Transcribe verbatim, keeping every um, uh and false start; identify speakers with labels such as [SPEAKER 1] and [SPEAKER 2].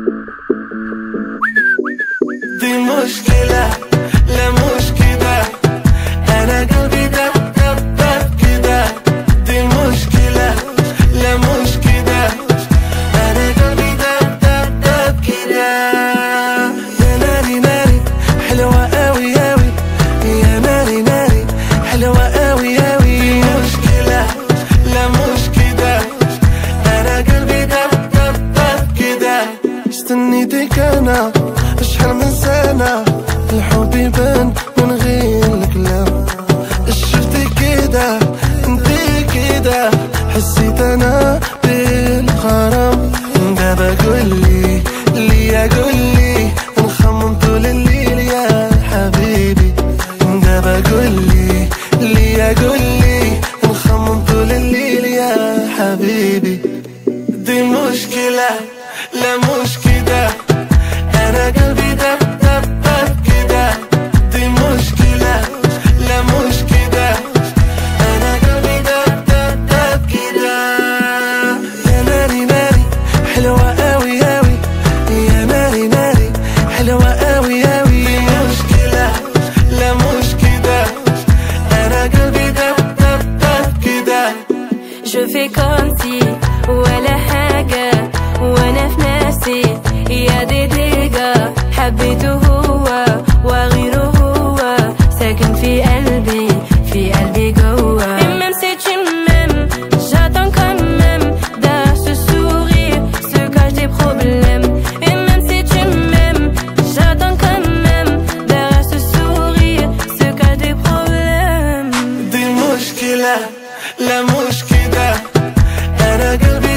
[SPEAKER 1] دي مشكلة لا مش كده، أنا قلبي دب دب دب كده. دي مشكلة لا مش كده، أنا قلبي دب دب دب كده. يا ناري ناري حلوة أوي أوي، يا ناري ناري حلوة أوي أوي. دي مشكلة لا مش كده، أنا قلبي دب دب دب كده. استنيتك أنا شحال من سنة، الحب يبان من غير الكلام. شفتي كده انتي كده، حسيت انا بالغرام. دابا قولي ليا قولي، نخمم طول الليل يا حبيبي. دابا قولي ليا قولي، نخمم طول الليل يا حبيبي. دي مشكلة لا مش كده، أنا قلبي دب دب دب كده. دي مشكلة لا مش كده، أنا قلبي دب دب دب كده. يا ناري ناري حلوة أوي أوي، يا ناري ناري حلوة أوي أوي. دي مشكلة لا مش كده، أنا قلبي دب دب دب كده.
[SPEAKER 2] Je fais comme si ولا حاجة، وأنا في نفسي يا دي دقيقة. حبيته هو وغيره هو، ساكن في قلبي في قلبي جوا. Et même si tu m'aimes, j'attends quand même. Derrière ce sourire se cachent des problèmes. Et même si tu m'aimes, j'attends quand même. Derrière ce sourire se cachent des problèmes.
[SPEAKER 1] دي مشكلة لا مش كده، أنا قلبي